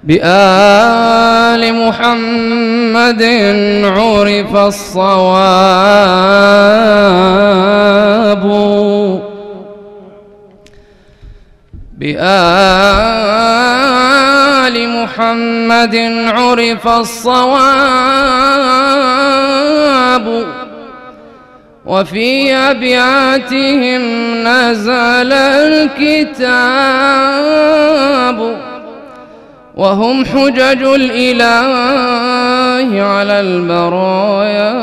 بآل محمد عرف الصواب، بآل محمد عرف الصواب، وفي أبياتهم نزل الكتاب، وهم حجج الإله على البرايا،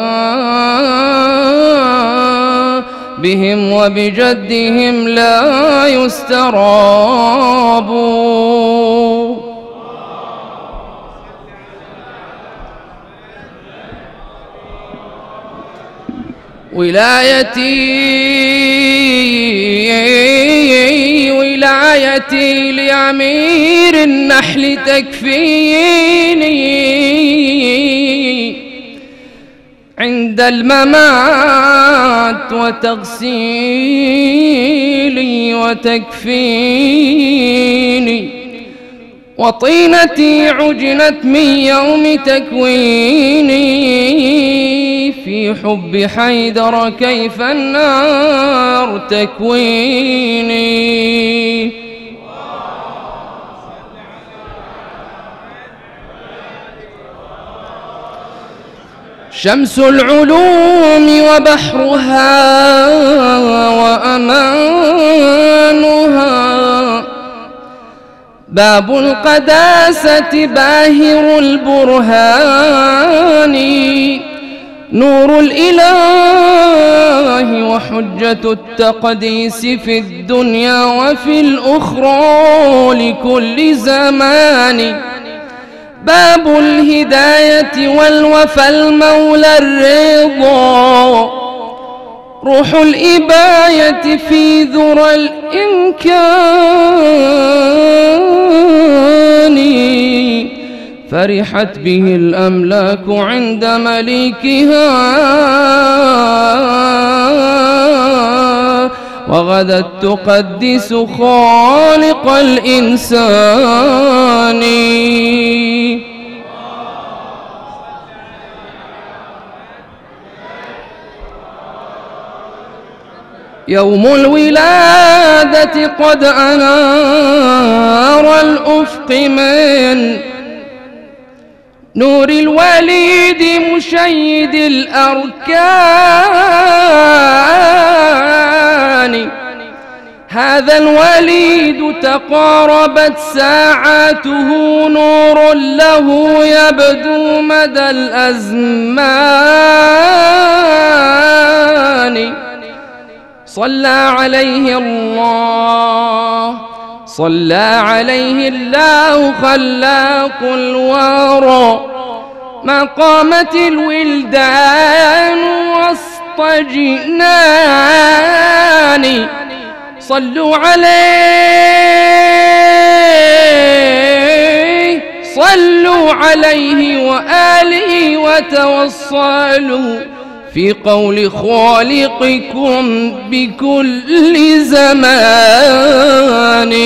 بهم وبجدهم لا يستراب. ولايتي لأمير النحل تكفيني عند الممات، وتغسيلي وتكفيني، وطينتي عجنت من يوم تكويني، في حب حيدر كيف النار تكويني. شمس العلوم وبحرها وأمانها، باب القداسة باهر البرهان، نور الإله وحجة التقديس في الدنيا وفي الأخرى لكل زمان، باب الهداية والوفى المولى الرضا، روح الإباية في ذرى الإمكان، فرحت به الأملاك عند مليكها، وغدت تقدس خالق الإنسان. يوم الولادة قد أنار الأفق من نور الوليد مشيد الأركان، هذا الوليد تقاربت ساعاته، نور له يبدو مدى الأزمان، صلى عليه الله، صلى عليه الله خلاق الورى، ما قامت الولدان وسط جنان، صلوا عليه، صلوا عليه وآله وتوصلوا في قول خالقكم بكل زمان.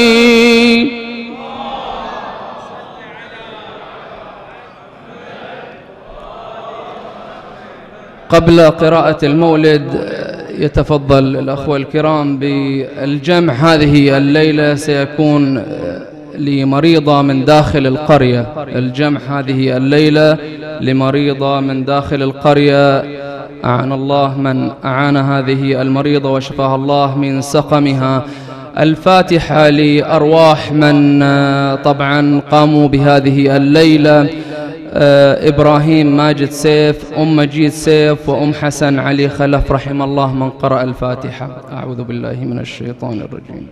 قبل قراءة المولد يتفضل الأخوة الكرام بالجمع. هذه الليلة سيكون لمريضة من داخل القرية، الجمع هذه الليلة لمريضة من داخل القرية، أعان الله من أعان هذه المريضة وشفاها الله من سقمها. الفاتحة لأرواح من طبعا قاموا بهذه الليلة، إبراهيم ماجد سيف، أم مجيد سيف، وأم حسن علي خلف، رحم الله من قرأ الفاتحة. أعوذ بالله من الشيطان الرجيم.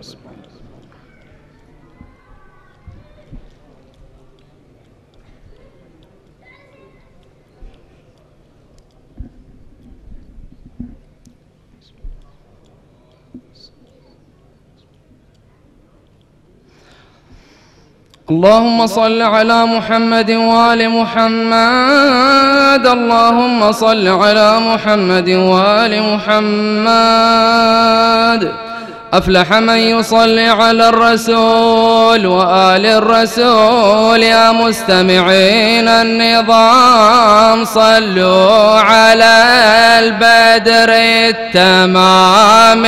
اللهم صل على محمد وآل محمد، اللهم صل على محمد وآل محمد، أفلح من يصلي على الرسول وآل الرسول. يا مستمعين النظام صلوا على البدر التمام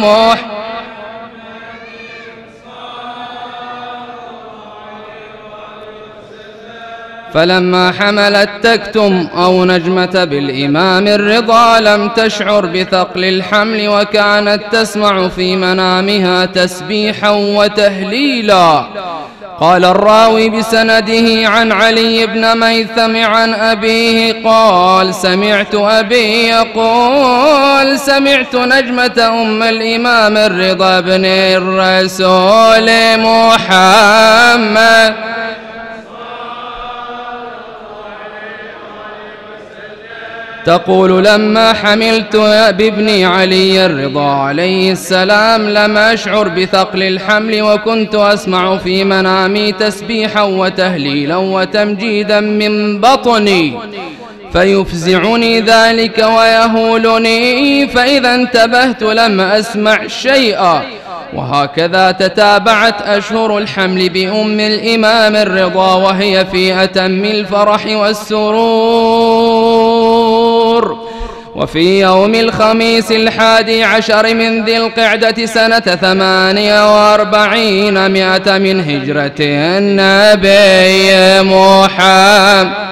فلما حملت تكتم أو نجمة بالإمام الرضا لم تشعر بثقل الحمل، وكانت تسمع في منامها تسبيحا وتهليلا. قال الراوي بسنده عن علي بن ميثم عن أبيه قال: سمعت أبي يقول: سمعت نجمة أم الإمام الرضا بن الرسول محمد تقول: لما حملت بابني علي الرضا عليه السلام لم أشعر بثقل الحمل، وكنت أسمع في منامي تسبيحا وتهليلا وتمجيدا من بطني، فيفزعني ذلك ويهولني، فإذا انتبهت لم أسمع شيئا. وهكذا تتابعت أشهر الحمل بأم الإمام الرضا وهي في أتم الفرح والسرور. وفي يوم الخميس 11 من ذي القعدة سنة 48 من هجرة النبي محمد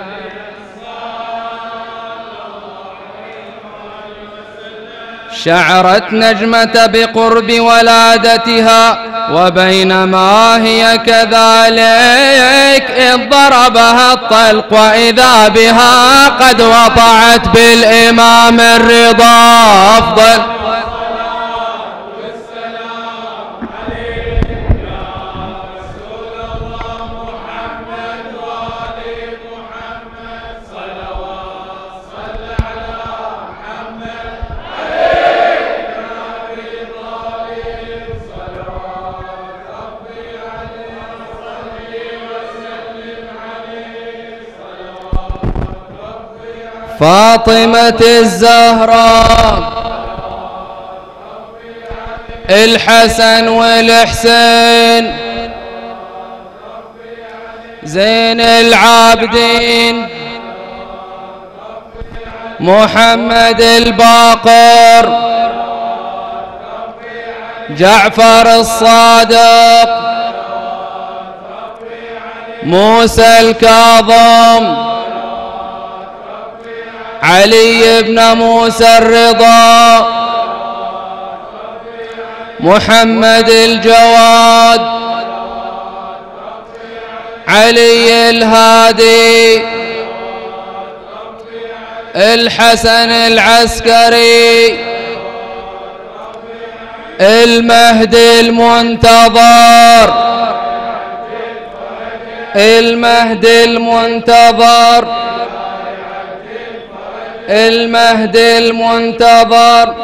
شعرت نجمة بقرب ولادتها، وبينما هي كذلك إذ ضربها الطلق وإذا بها قد وطعت بالإمام الرضا أفضل فاطمة الزهراء الحسن والحسين زين العابدين محمد الباقر جعفر الصادق موسى الكاظم علي بن موسى الرضا محمد الجواد علي الهادي الحسن العسكري المهدي المنتظر المهدي المنتظر المهدي المنتظر.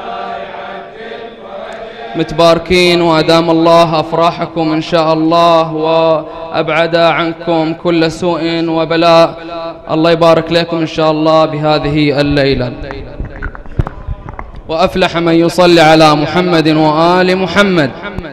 متباركين وأدام الله أفراحكم إن شاء الله وأبعد عنكم كل سوء وبلاء. الله يبارك لكم إن شاء الله بهذه الليلة. وأفلح من يصلي على محمد وآل محمد.